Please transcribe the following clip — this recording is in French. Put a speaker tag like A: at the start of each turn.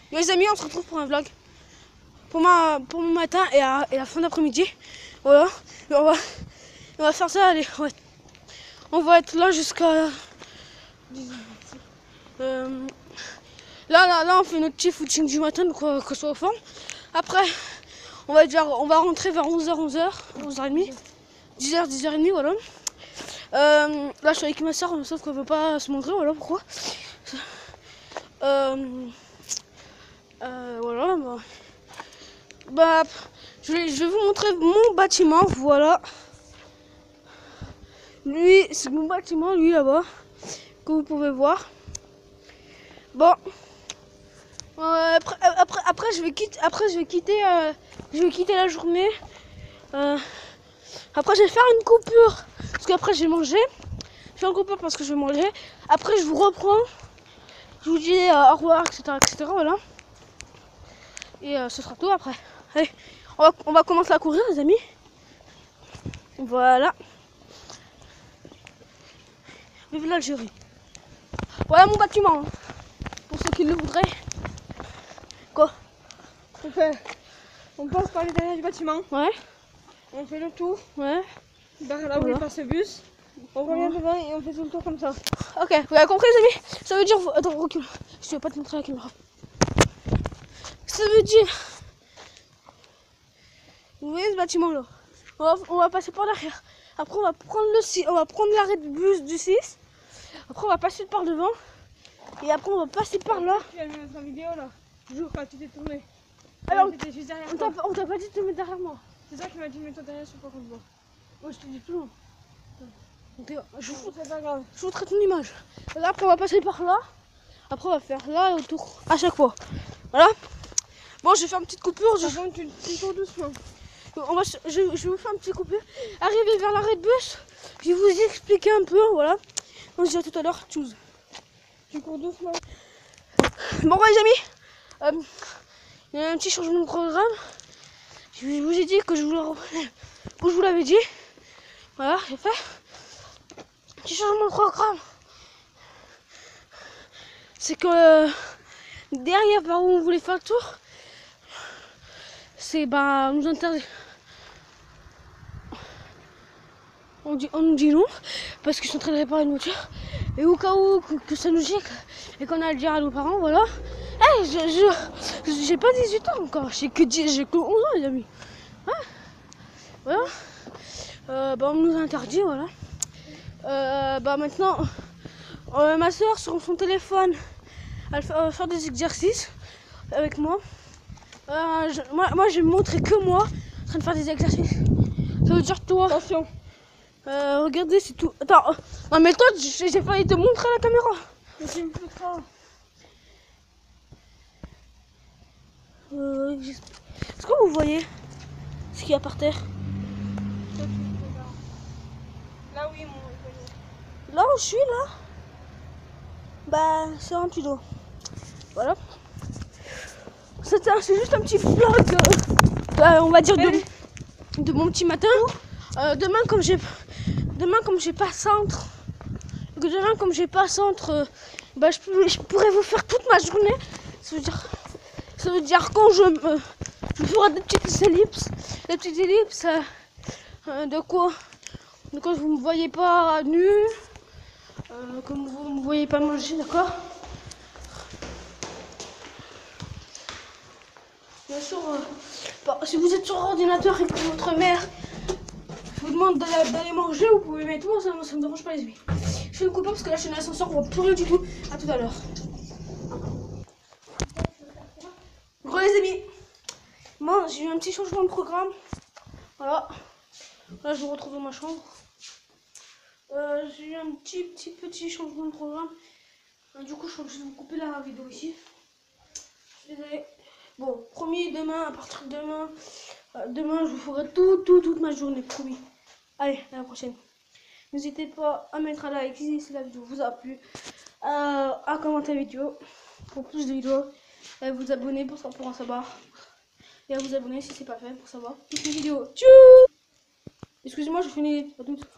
A: Les amis, on se retrouve pour un vlog. Pour mon matin et la fin d'après-midi. Voilà. Et on va faire ça. Allez, on va être là jusqu'à... Là, on fait notre petit footing du matin, donc qu'on soit au fond. Après, on va rentrer vers 11h, 11h30. 10h30, voilà. Là, je suis avec ma soeur, sauf qu'elle veut pas se montrer, voilà pourquoi. Voilà. Bah, je vais vous montrer mon bâtiment, voilà. Lui, c'est mon bâtiment, lui là-bas, que vous pouvez voir. Bon. Après, je vais quitter la journée. Après, je vais faire une coupure parce qu'après, je vais manger. Je fais une coupure parce que je vais manger. Après, je vous reprends. Je vous dis au revoir, etc. Voilà. Et ce sera tout après. Allez, on va commencer à courir, les amis. Voilà. Vive l'Algérie. Voilà mon bâtiment. Pour ceux qui le voudraient. Quoi?
B: On passe par l'intérieur du bâtiment.
A: Ouais.
B: On fait le tour.
A: Ouais.
B: Vers là où il passe le bus. On revient devant et on fait tout le tour comme ça.
A: Ok, vous avez compris les amis? Ça veut dire... Attends, recule. Je vais pas te montrer la caméra. Ça veut dire... Vous voyez ce bâtiment là? On va passer par derrière. Après on va prendre l'arrêt de bus du 6. Après on va passer par devant. Et après on va passer par là.
B: Tu as vu notre vidéo là? Toujours quand tu t'es tourné.
A: Alors,
B: t'étais juste derrière
A: on t'a pas dit de te mettre derrière moi.
B: C'est ça qui m'a dit de mettre derrière, je sais pas comment te voir.
A: Moi je te dis plus loin.
B: C'est pas grave.
A: Je vous traite ton image. Et là, après on va passer par là. Après on va faire là et autour. À chaque fois. Voilà. Bon, je vais faire une petite coupure.
B: Par contre, tu cours doucement.
A: Je vais vous faire une petite coupure. Arriver vers l'arrêt de bus. Je vais vous expliquer un peu. Voilà. On se dit à tout à l'heure. Tchuss.
B: Tu cours doucement.
A: Bon, les amis. Il y a un petit changement de programme. Je vous ai dit que je vous l'avais dit. Voilà, j'ai fait. Petit changement de programme. C'est que derrière par où on voulait faire le tour, c'est on nous interdit. On nous dit non parce qu'ils sont en train de réparer une voiture. Et au cas où que ça nous gicle et qu'on a à le dire à nos parents, voilà. Hey, j'ai pas 18 ans encore, j'ai que 11 ans les amis. Hein, voilà. On nous a interdit, voilà. Maintenant, ma soeur sur son téléphone, elle va faire des exercices avec moi. Moi, je vais me montrer que moi en train de faire des exercices. Ça veut dire toi.
B: Attention.
A: Regardez, c'est tout. Attends, non mais toi, j'ai failli te montrer la caméra.
B: Mais tu me fais ça.
A: Est-ce que vous voyez ce qu'il y a par terre?
B: Là, oui, mon.
A: Là où je suis, là, c'est un tuto. Voilà. C'est juste un petit vlog, on va dire, de mon petit matin. Demain, comme j'ai pas centre, je pourrais vous faire toute ma journée. Ça veut dire quand je ferai des petites ellipses, de quoi vous me voyez pas nu, que vous me voyez pas manger, d'accord? Bien sûr, si vous êtes sur ordinateur et que votre mère vous demande d'aller manger, vous pouvez mettre moi, ça me dérange pas les amis. Je fais une coupure parce que là je suis dans l'ascenseur, on voit plus rien du tout. À tout à l'heure. Bon les amis, moi j'ai eu un petit changement de programme. Voilà. Là je me retrouve dans ma chambre. J'ai eu un petit changement de programme. Du coup je suis obligée de vous couper la vidéo ici. Désolé. Bon, promis, à partir de demain, je vous ferai toute ma journée, promis. Allez, à la prochaine. N'hésitez pas à mettre un like si la vidéo vous a plu, à commenter la vidéo pour plus de vidéos, et à vous abonner pour en savoir, et à vous abonner si c'est pas fait pour savoir toutes les vidéos. Tchou! Excusez-moi, je finis à toutes.